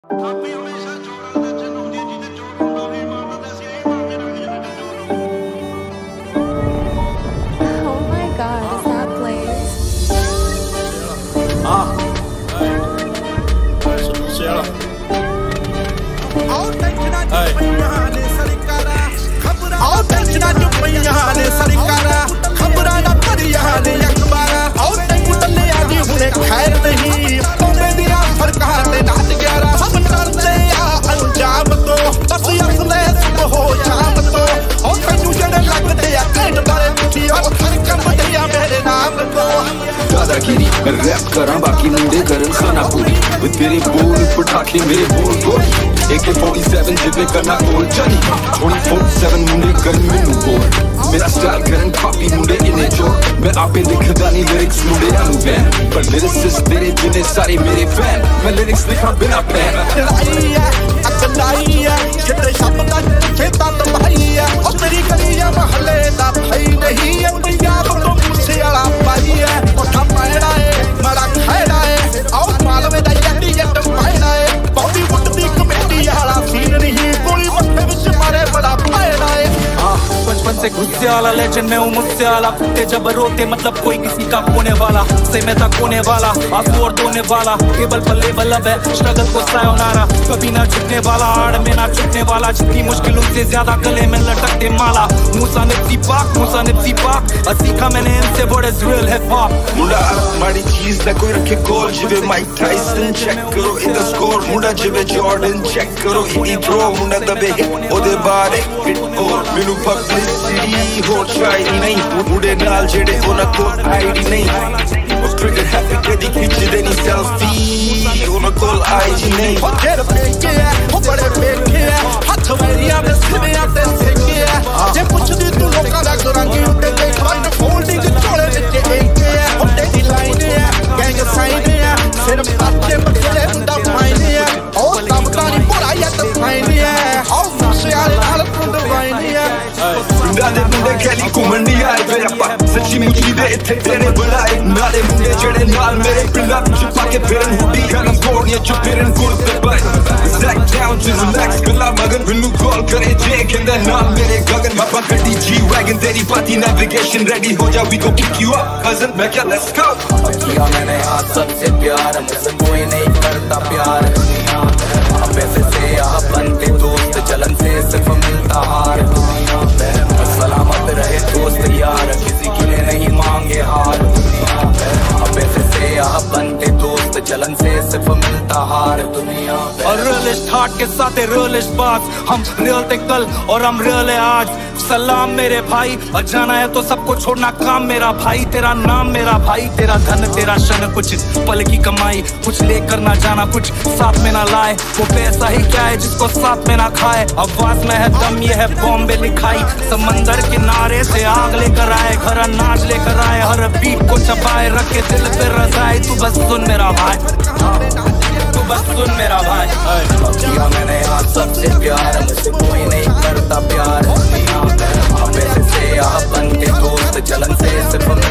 my God, is that Blaze? दादागिरी मैं rap करा बाकी मुंडे करन खाना पूरी तेरे बोल पटाखे मेरे बोल गोल AK-47 जिबे करना गोल चली 24/7 मुंडे करन मैनू बोल मेरा स्टाइल करन कॉपी मुंडे इन्हें जोड़ मैं आपे लिखदा नहीं लिरिक्स मुंडे आलू बैन पर लिरिक्स तेरे जिन्ने सारे मेरे फैन मैं लिरिक्स लिखा बिना पैन लड़ाई है अकलाई है जितने शब्द चेता तो भाई है और तेरी गलियां महल्ले दा भाई नहीं है पंजाब तो मुझसे वाला भाई है कोठा पैड़ा है बड़ा खैड़ा है और मालवे दा जट्टी जट पैड़ा है बॉलीवुड दी कमेटी वाला सीन नहीं गोली मत्थे विच मारे बड़ा पैड़ा है बचपन से गुस्से वाला लेजेंड मैं हूँ मुझसे वाला कुत्ते जब रोते मतलब कोई किसी का होने वाला से मैं तक होने वाला आंसू और धोने वाला टेबल पर लेवल अब है स्ट्रगल को सायोनारा कभी ना झुकने वाला आड़ में ना छुटने वाला जितनी मुश्किलों से ज्यादा गले में लटकते माला मूसा निप्सी पाक सीखा मैंने इनसे बड़े रियल हिप हॉप मुंडा माड़ी चीज ना कोई रखे गोल जिवे माइक टाइसन चेक करो इधर स्कोर मुंडा जिवे जॉर्डन चेक करो इनी प्रो मुंडा दबे ओदे बाद हिट और मेनू पब्लिसिटी हो चाहिए नहीं मुंडे नाल जेड़े उन्हां को आईडी नहीं उस ट्रिगर हैप्पी कदी खिंचदे नहीं सेल्फी उन्हां कोल आईडी नहीं हो तेरे पेके है हो बड़े पेके है हथ मेरिया में सिवे आते सेके है जे पुछदी तू लोकां दा करांगी उते देख वन फोल्डिंग चोले विच एक है हो तेरी लाइन है गैंग साइन है सिर्फ पाचे मसले मुंडा फाइन है ओ सबका नहीं बुराई है तो फाइन है ओ मुझसे आले नाल तू डिवाइन है मुंडे मुंडे खेली घुमंडी आए फिर अपा सच्ची मुची दे इत्थे तेरे बुलाए नाले मुंडे जेड़े नाल मेरे पिंडा विच पाके फिरन हुडी गन कोड़ियां च फिरन कुर्ते पर Zack down to relax गला मगन बिनु कॉल करे जे कहंदा नाल मेरे गगन मैं पकड़ी G-Wagon तेरी पाती नेविगेशन रेडी हो जा we go pick you up cousin मैं क्या let's go किया मैंने आज सबसे प्यार मुझसे कोई नहीं करता प्यार पैसे से आप बनते दोस्त जलन से सिर्फ मिलता हार सलामत रहे दोस्त यार किसी के लिए नहीं मांगे हार पैसे से आप बनते दोस्त जलन से सिर्फ मिलता हार दुनिया और रियलिस्ट हार्ट के साथ रियलिस्ट बात हम रियल थे कल और हम रियल है आज सलाम मेरे भाई और जाना है तो सबको छोड़ना काम मेरा भाई तेरा नाम मेरा भाई तेरा धन तेरा शन कुछ पल की कमाई कुछ लेकर ना जाना कुछ साथ में ना लाए वो पैसा ही क्या है जिसको साथ में ना खाए आवाज में है दम ये है बॉम्बे लिखाई समंदर किनारे से आग लेकर आए घर नाच लेकर आए हर बीट को चबाए रखे दिल पे रजाए तू बस सुन मेरा भाई तू बस सुन मेरा भाई किया मैंने आज सबसे प्यार मुझसे कोई नहीं करता प्यार पैसे से आप बनते दोस्त जलन से सिर्फ